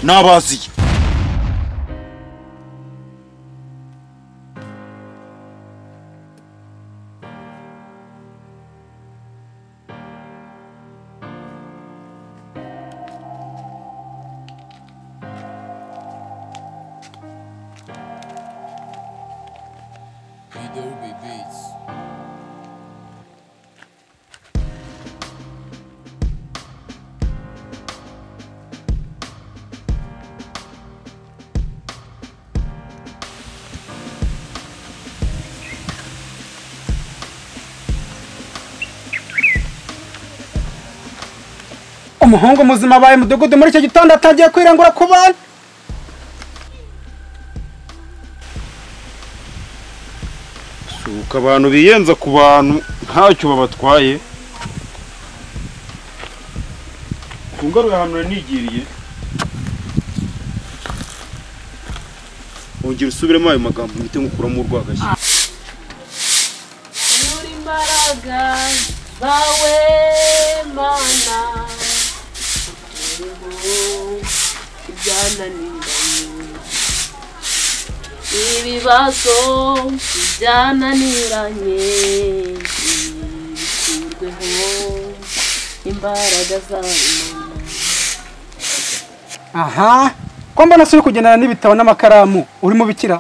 Nabaziye. Umuhungu muzima baye mudugudu muri icyo gitondo atagiye kwirangura ku bana. Suka abantu biyenza ku bantu ntacyo babatwaye. Kungaruye hano nigiriye. Ongera usubiremo ayo magambo mite ngukuramo urwagashye. Muri mbaraga bawe mana ibibazo byananiranye bikurweho imbaraga zawe. Aha, ko mbona suri kugendana n'ibitabo n'amakaramu urimo bikira.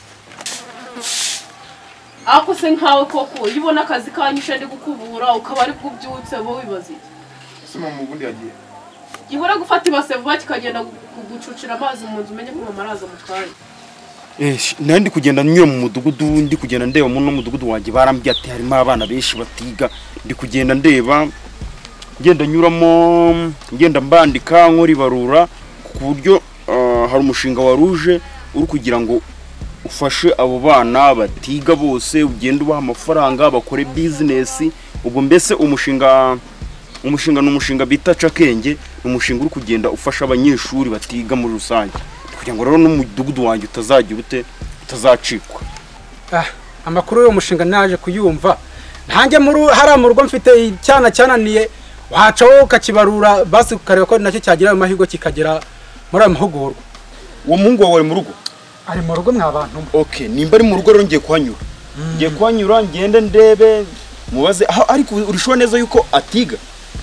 Ako se nkawe koko yibona akazi kanyishe ndi gukubura ukaba ari kubyutse bo wibaze. Sima mu bundi yagiye. Gihora gufata ibase vuba kikagenda kugucucira amazi mu nzu umenye ko amaraza mu kanya. Nandi kugenda nyura mu mudugudu ndi kugenda ndeba mu mudugudu wanjye barambye ati harimo abana benshi batiga ndi kugenda ndeba ngenda nyuramo ngenda mbandika nkori barura ku buryo hari umushinga waruje uri kugira ngo ufashe abo bana batiga bose ugenda ubaha amafaranga bakore business. Ubwo mbese umushinga n'umushinga bita CAKENGE n'umushinga uri kugenda ufasha abanyeshuri batiga muri rusange kugira ngo rero n'umudugudu wanjye utazagira utazacikwa. Amakuru yo mushinga naje kuyumva ntange hari mu rugo mfite icyana cyananiye wacaho ukakibarura basi ukareba ko nacyo cyagira ayo mahirwe kikagera muri ayo mahugurwa. Uwo muhungu wawe mu rugo ari mu rugo mwabantu. Okay, nimba ari mu rugo rero ngiye kuhanyura ngende ndebe mubaze ariko urishwa neza yuko atiga.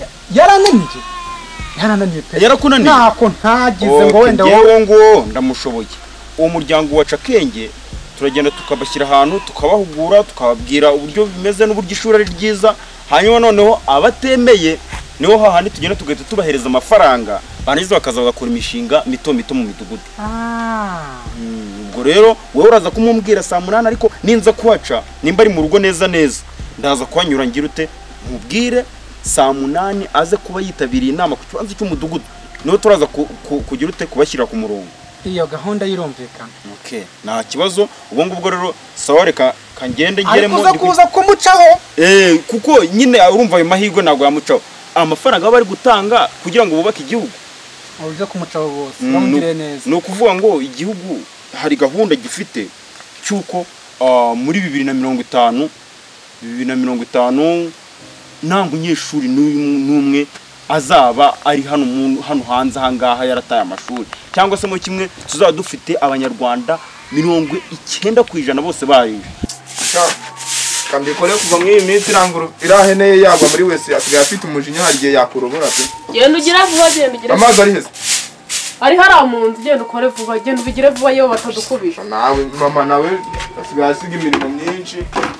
Yarananiye pe. Yarakunaniye ntako ntagize ngo wenda wowe ngo ndamushoboye. Uwo muryango wa CAKENGE turagenda tukabashyira ahantu tukabahugura tukababwira uburyo bimeze n'uburyo ishuri ari ryiza, hanyuma noneho abatemeye niho hahandi tugenda tugahita tubahereza amafaranga banize bakaza bagakora imishinga mito mu midugudu. Ubwo rero wowe uraza kumubwira saa 8 ariko ninza kuhaca nimba ari mu rugo neza ndaza kwanyura ngira ute mubwire saa 8 aze kuba yitabiriye inama ku kibanza cy'umudugudu niho turaza kugira ute kubashyira ku murongo. Iyo gahunda yirumvikana. Okay, nta kibazo. Ubwo ngubwo rero sawa reka kangende ngeremo kuza kumucaho. Kuko nyine urumva ayo mahirwe nago yamucaho. Amafaranga bari gutanga kugira ngo bubake igihugu. Uza kumucaho bose. Bamugire neza. No kuvuga ngo igihugu hari gahunda gifite cyuko muri 2050 ntango nyeshuri n'umwe azaba ari hano hanze ahangaha yarataye amashuri cyangwa se mu kimwe tuzaba dufite abanyarwanda 90% bose barije. Kandi kore kuva mw'iyi minsi iranguru iraheneye yagwa muri wese asigaye afite umujinya hariye yakurobora pe. Genda ugira vuba genda ugira. Amazi ari heza. Ari haramunzi genda ukore vuba genda ubigire vuba yo batadukubisha. Nawe mama nawe asigaye asiga imirimo myinshi.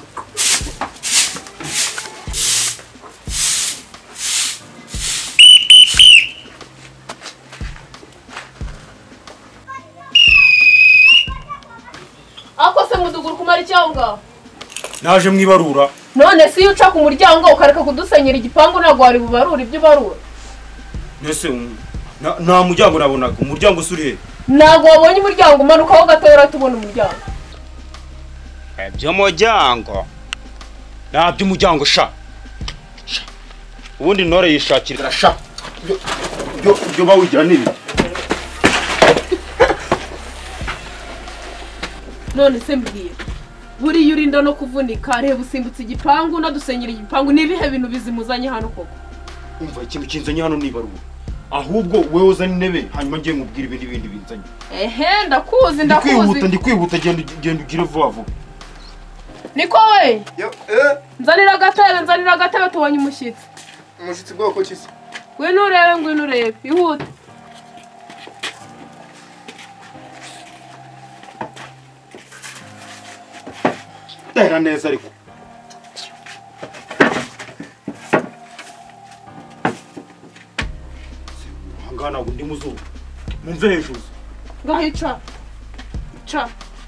Ako se muduguru kumara icyanga. Naje mwibarura. None si uca ku muryango ukareka kudusenyera igipangu nagwa ari bubarura ibyo barura. Nese nta muryango nabonaga umuryango usuri he? Nago wabonye umuryango umanukaho gatora tubona umuryango. Byo mujyango. Nabyo umuryango sha. Ubundi nore yishakira sha. Byo bawigira nibi. None se mbwiye. Buri yurinda no kuvunika reba usimbutse igipangu nadusenyera igipangu nibihe bintu bizimuzanye hano koko. Umva ikintu kinzanye hano nibarura. ahubwo wewe uzana intebe hanyuma ngiye nkubwira ibindi binzanye. Ehe ndakuzi ndi kwihuta genda ugire vuba vuba. Niko we nzanira agatebe tubonye umushyitsi. Umushyitsi bwoko ki se? Ngwino urebe ihute. Tera neza ariko. Hangana ngo ndi muzuba. Mumve hejuru. Ngahica. Cha.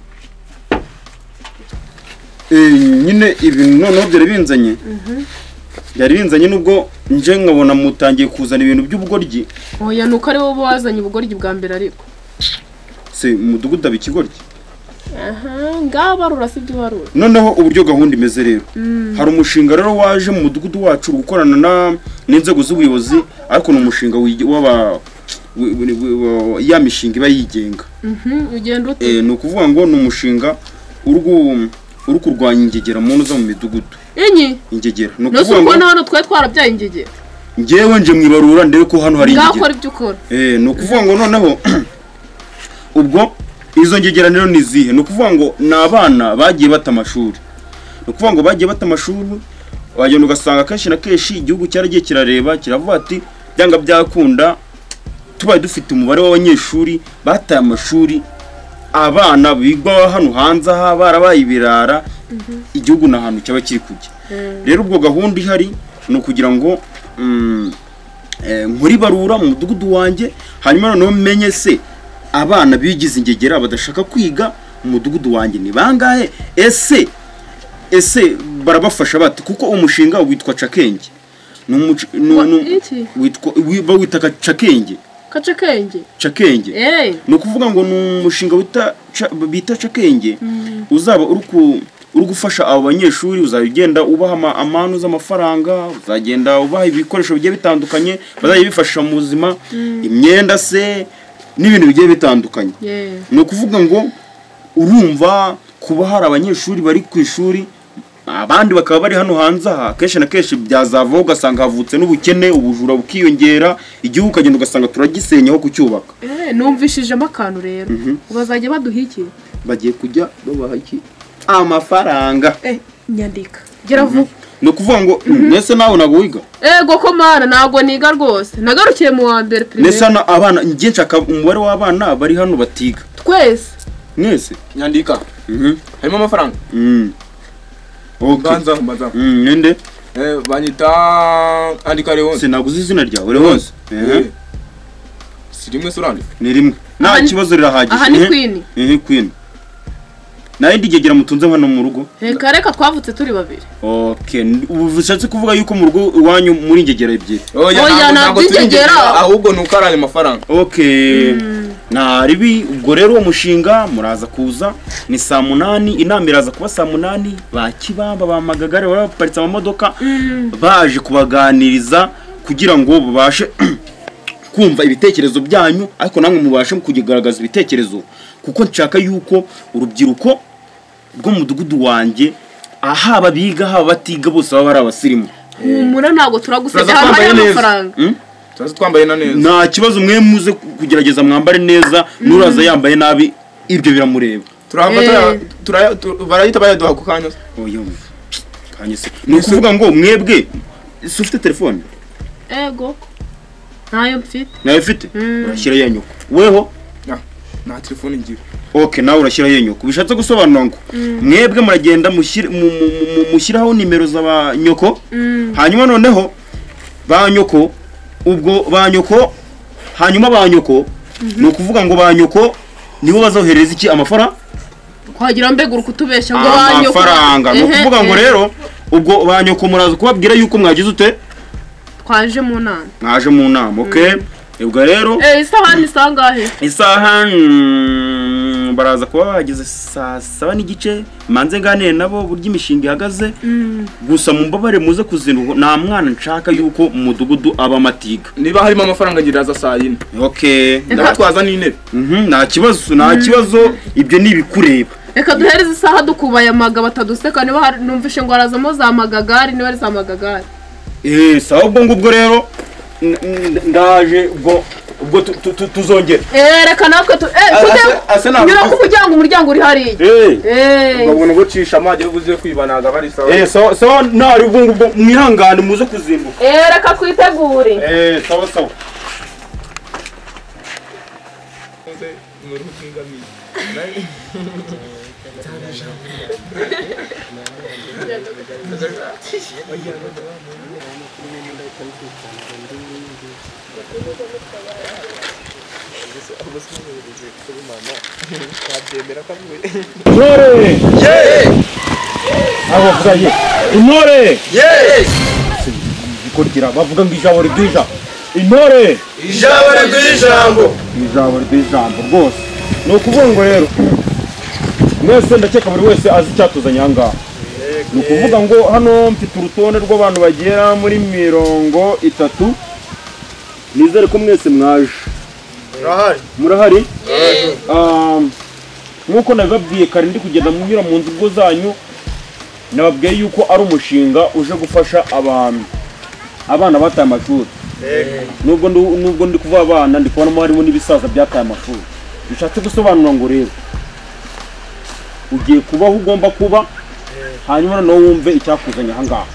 Nyine ibintu noneho byari binzanye. Byari binzanye nubwo nje nkabona mutangiye kuzana ibintu by'ubugoryi. Oya nuko ari wowe wazanye ubugoryi bwa mbere ariko. Se umudugudu abikigoryi. Ngaba rurasibye barura. Noneho uburyo gahunda imeze rero. Hari umushinga rero waje mu mudugudu wacu gukorana n'inzego z'ubuyobozi ariko n'umushinga w'aba ya mishinga iba yigenga. Ugenda ute? Ni ukuvuga ngo ni umushinga uri kurwanya ingegera mu nzo mu midugudu. Ingegera. No kuvuga ngo hano twe twarabyaye ingegera. Ngewe nje mwibarura ndebe ko hano hari ingegera. Ngakora ibyo ukora. Ni ukuvuga ngo noneho ubwo izo ngegera rero ni zihe? Ni ukuvuga ngo ni abana bagiye bata amashuri. Ni ukuvuga ngo bagiye bata amashuri wagenda ugasanga kenshi na kenshi igihugu cyaragiye kirareba kiravuga ati byanga byakunda tubaye dufite umubare w'abanyeshuri bataye amashuri abana bigwa hano hanze aha barabaye ibirara igihugu na hantu cyaba kiri kujya. Rero ubwo gahunda ihari no kugira ngo nkuri barura mu mudugudu wanjye hanyuma noneho menye se abana bigize ingegera badashaka kwiga mu mudugudu wanjye ni bangahe ese barabafasha bati kuko umushinga witwa CAKENGE witwa CAKENGE CAKENGE no kuvuga ngo ni umushinga bita CAKENGE uzaba uri gufasha abo banyeshuri uzagenda ubaha amanu z'amafaranga uzagenda ubaha ibikoresho bigiye bitandukanye bazajya bifasha mu buzima imyenda se n'ibintu bigiye bitandukanye. Ni ukuvuga ngo urumva kuba hari abanyeshuri bari ku ishuri abandi bakaba bari hano hanze aha kenshi na kenshi byazavaho ugasanga havutse n'ubukene ubujura bukiyongera igihugu kagenda ugasanga turagisenyaho kucyubaka. Numvishijemo akantu rero bazajya baduha iki? Bagiye kujya babaha iki? Amafaranga. Nyandika gera vuba. Ni ukuvuga ngo nese nawe nago wiga? Ego ko mana nago niga rwose nagarukiye mu wa mbere primaire. Nese abana ngiye nshaka umubare w'abana bari hano batiga. Twese mwese Nyandika harimo amafaranga. Mbanza nende banyita andika Leonce. Sinaguze izina ryawe Leonce. Si rimwe surandi? Ni rimwe. Nta kibazo rirahagije. Aha ni Queen. Queen. Naye ndigegera mutunze hano mu rugo. Reka twavutse turi babiri. Ubu bishatse kuvuga yuko mu rugo iwanyu muri ingegera ebyiri. Oya ntabwo ingegera ahubwo nukaranye amafaranga. Naribi ubwo rero uwo mushinga muraza kuza ni saa 8 inama iraza kuba saa 8 bakibamba bamagagare baraparitse amamodoka baje kubaganiriza kugira ngo babashe kumva ibitekerezo byanyu ariko namwe mubashe kugigaragaza ibitekerezo kuko nshaka yuko urubyiruko rwo mu mudugudu wanjye ahaba biga haba batiga bose baba ari abasirimu. Humura ntago turagusebya hano amafaranga. Tuzi twambaye na neza. Nta kibazo mwe muze kugerageza mwambare neza nuraza yambaye nabi ibyo biramureba. Barayita bayaduha ku kanya. Kanyese. Ni ukuvuga ngo mwebwe ufite telefone? Ego. Nayo mfite. Nayo mfite? Urashyira yenyuko. Weho? Nta telefone ngira. Nawe urashyira yenyuko. Bishatse gusobanura ngo mwebwe muragenda mushyiraho nimero z'abanyoko hanyuma noneho banyoko ubwo banyoko hanyuma banyoko ni ukuvuga ngo banyoko nibo bazohereza iki amafaranga kwagira mbega urukutubesha ngo banyoko amafaranga ni ukuvuga ngo rero ubwo banyoko muraza kubabwira yuko mwagize ute twaje mu nama mwaje mu nama ubwo rero isaha ni sangahe isaha baraza kuba bageze saa 7 n'igice manze nganire nabo burya imishinga ihagaze gusa mu mbabare muze kuzinduka nta mwana nshaka yuko mu mudugudu aba matiga niba harimo amafaranga ngiraza saa 4 ndatwaza n'intebe nta kibazo ibyo nibikureba reka duhereze isaha dukubaye amaga bataduseka niba numvishe ngo arazamo za magagari niba ari za magagari sawa ubwo rero ndaje ubwo tuzongera reka natwe nyura ku umuryango uri hariya ubwo gucisha amajye ubuze kwibanaga bari sawa sawa nari ubwo mwihangane muze kuzimbuka reka twitegure sawa sawa intore zikurikira bavuga ngo ijabo ry'ijambo intore ijabo ry'ijambo rwose ni ukuvuga ngo rero mwese ndakeka buri wese azi icyatuzanye aha ngaha ni ukuvuga ngo hano mfite urutonde rw'abantu bagera muri 30 nizere ko mwese mwaje murahari nk'uko nabibabwiye kare ndi kugenda munyura mu nzu zanyu nababwiye yuko ari umushinga uje gufasha abana bataye amashuri nubwo ndi kuvuga abana ndi kubonamo harimo n'ibisaza byataye amashuri bishatse gusobanura ngo rero ugiye kubaho ugomba kuba hanyuma noneho wumve icyakuzanye aha ngaha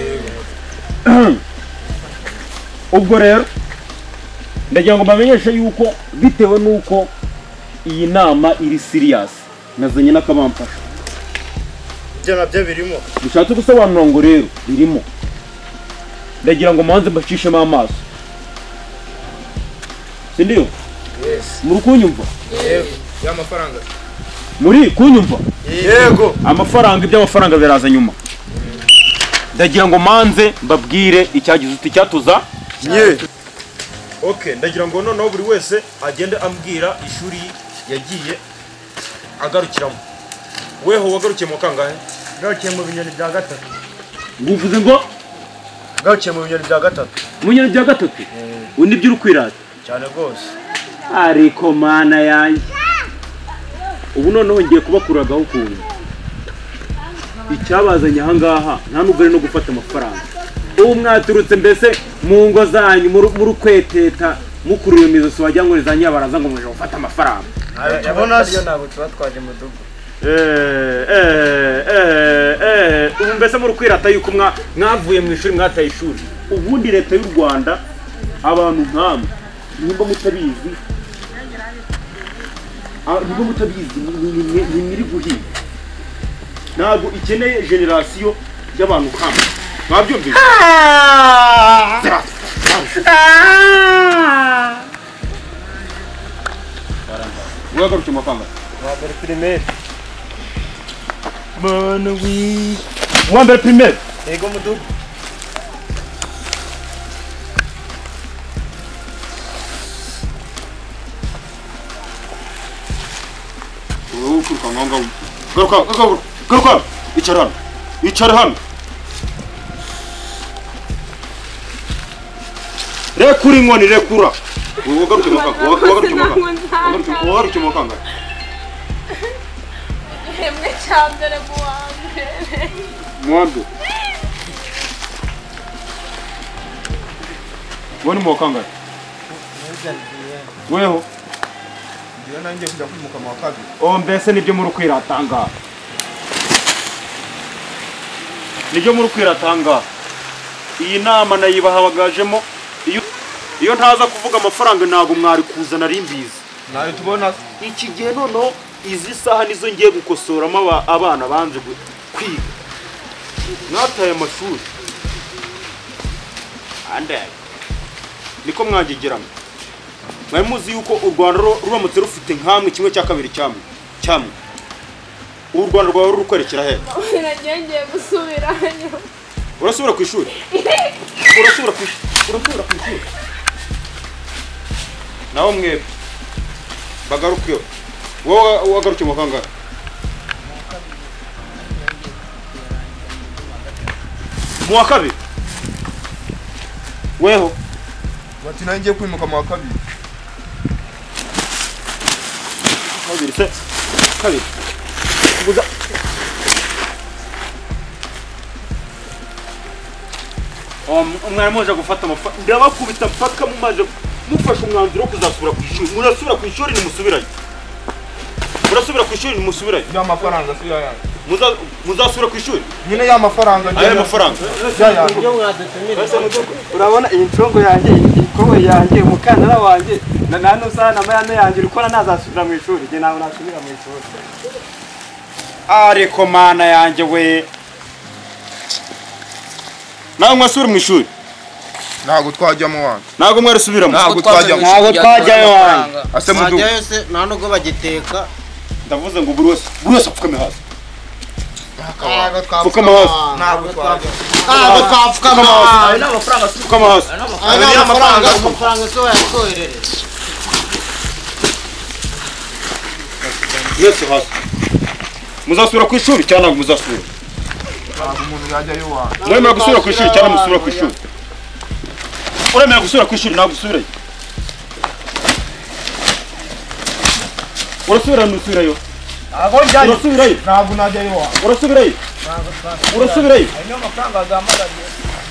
ubwo rero ndagira ngo mbamenyeshe yuko bitewe n'uko iyi nama iri serious nazanye n'akabamfasha ibyo nabyo birimo bishatse gusobanura ngo rero birimo ndagira ngo manze mbacishemo amaso sindiyo muri kunyumva y'amafaranga muri kunyumva yego amafaranga iby'amafaranga biraza nyuma ndagira ngo manze mbabwire icyagize uti cyatuza okay ndagira ngo noneho buri wese agende ambwira ishuri yagiye agarukiramo weho wagarukiye mu kangahe garukiye mu binyoni bya gatatu nguvuze ngo garukiye mu binyoni bya gatatu mu binyoni bya gatatu undi byo urukwirata cyane rwose ariko mana yanjye ubu noneho ngiye kubakuragaho ukuntu icyabazanye aha ngaha nta nubwo ari no gufata amafaranga ubu mwaturutse mbese mu ngo zanyu muri kweteta mukurura imizosi wagira ngo za nyabaraza ngo muje gufata amafaranga tubona iyo ntabwo tuba twaje mu dugo ubu mbese muri kwirata yuko mwavuye mu ishuri mwataye ishuri ubundi leta y'u Rwanda abantu nk'amwe nimba mutabizi ni miri guhinga ntabwo ikeneye generasiyo y'abantu nk'amwe mwabyumvise wagarukiye mu kanga wambere primaire wambere primaire yego mudugu garuka icara hano rekura inkoni rekura wagarukiye mu kanga Emwe cyambere muwambe woni mu kanga weho ndiyo nanjye kujya kwimuka mu kabiri mbese nibyo muri kwiratanga iyi nama nayibahabagajemo iyo ntaza kuvuga amafaranga ntabwo mwari kuzana rimbizi nayo tubona iki gihe noneho izi saha nizo ngiye gukosoramo abana banze kwiga mwataye amashuri niko mwagigeramo mwari muzi yuko u Rwanda ruramutse rufite nk'amwe kimwe cya kabiri cyamwe u Rwanda rwawe rurukwerekera he ngiye gusubirayo urasubira ku ishuri urasubira ku ishuri naho mwebwe bagarukeho wowe wagarukiye mu kangahe mu wa kabiri weho bati nanjye kwimuka mu wa kabiri kabiri kubuza umwari muje gufata amafaranga ndabakubita mpaka mumaje mufashe umwanzuro wo kuzasubira ku ishuri murasubira ku ishuri nimusubirayo murasubira ku ishuri nimusubirayo ya mafaranga si ya muzasubira ku ishuri nyine ya mafaranga aya mafaranga ibyo mwadutumira urabona iyi ncongo yanjye ikowe yanjye umukandara wanjye na nusa na mayane yanjye urikora nazasubira mu ishuri je nawe nasubira mu ishuri ariko mana yanjye we nawe mwasubira mu ishuri ntago twajyamo wanjye ntago mwarasubiramo ntago twajyamo ntago twajyayo wanjye ase mudu twajyayo se nta nubwo bagiteka ndavuze ngo buri wese apfukame hasi ntago apfukame hasi ntago twajyamo ntago twapfukama hasi ayo n'amafaranga apfukame hasi ayo n'amafaranga so yakoherere mwese hasi muzasubira ku ishuri cyangwa ntabwo muzasubira ntago umuntu yajyayo wanjye mwemera gusubira ku ishuri cyangwa musubira ku ishuri uremera gusubira ku ishuri ntabwo usubirayo urasubira ntusubirayo ntago njyayo urasubirayo ntago najyayo wanjye urasubirayo urasubirayo ayo n'amafaranga agamagariye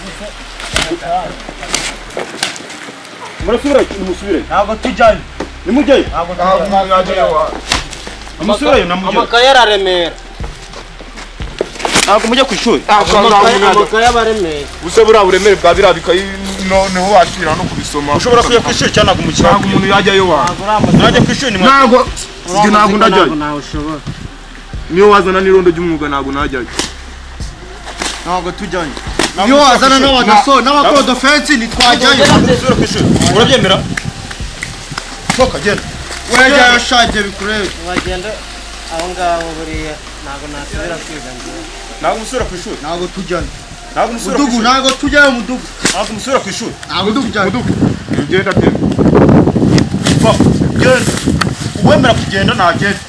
murasubirayo nimusubirayo ntago tujyayo nimujyayo ntago umuntu yajyayo wanjye nimusubirayo namujyayo amakaye araremera ntabwo mujya ku ishuri amakaye abaremera buse buriya buremere bwa biriya bikayi niho wakira no kubisoma ushobora kujya ku ishuri cyangwa ntabwo umukiriya ntago umuntu yajyayo wanjye najya ku ishuri ntago njye ntago ndajyayo ntawe ushobora niyo wazana n'irondo ry'umwuga ntago najyayo ntago tujyayo iyo wazana n'abadaso n'abakodofensi ntitwajyayo usubira ku ishuri urabyemera soka genda urajyayo shaje bikurebe wagenda aho ngaho buriya ntago nasubira kwiga njyewe ntabwo musubira ku ishuri ntago tujyayo ntabwo musubira ku mudugu ishuri ntago tujyayo mudugu ntabwo musubira ku ishuri ntago tujyayo genda genda va genda uwemera kugenda ntagenda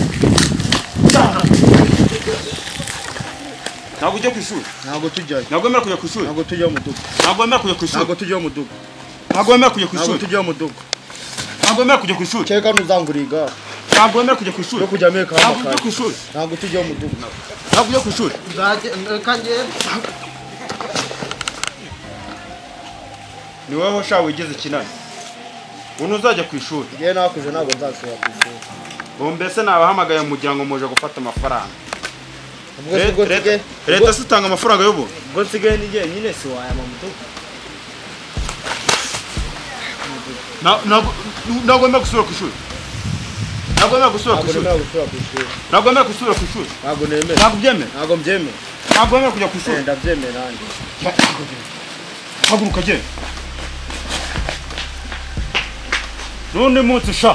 ntabwo ujya ku ishuri ntago tujyayo ntabwo wemera kujya ku ishuri ntago tujyayo mudugu ntabwo wemera kujya ku ishuri ntago tujyayo mudugu ntabwo wemera kujya ku ntago ishuri tujyayo mudugu ntabwo wemera kujya ku ishuri cyeka ntuzangura igare ntabwo wemera kujya ku ishuri yo kujya meka ntabwo ujya amakaye ku ishuri ntago tujyayo mudugu ntabwo ujya ku ishuri reka ngende ni wowe ushaka wigeze kinani ubu ntuzajya ku ishuri ngewe nakuze ntago nzasubira ku ishuri ubu mbese nabahamagaye mu muryango muje gufata amafaranga ubwo si bwo nsigaye leta si itanga amafaranga y'ubuntu ubwo nsigaye ni jyenyine si wayama mudugu ntabwo wemera gusubira ku ishuri ntabwo wemera gusubira ku ntago ishuri nemera gusubira ku ishuri ntabwo wemera gusubira ku ishuri ntago nemera ntabwo ubyemera ntago mbyemera ntabwo wemera kujya ku ishuri ndabyemera nanjye haguruka genda n'undi munsi sha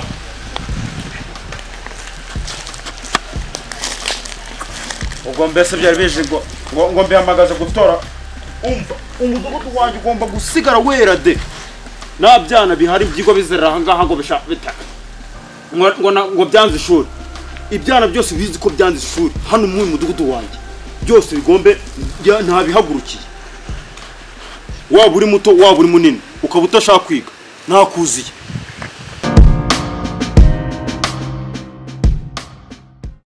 ubwo mbese byari bije ngo mbihamagaze gutora umva umudugudu wanjye ugomba gusigara wera de nta byana bihari byigwa bizerera aha ngaha ngo bishaka bitaka ngo byanze ishuri ibyana byose bizi ko byanze ishuri hano mu mudugudu wanjye byose bigombe nta bihagurukiye waba uri muto waba uri munini ukaba utashaka kwiga ntakuziye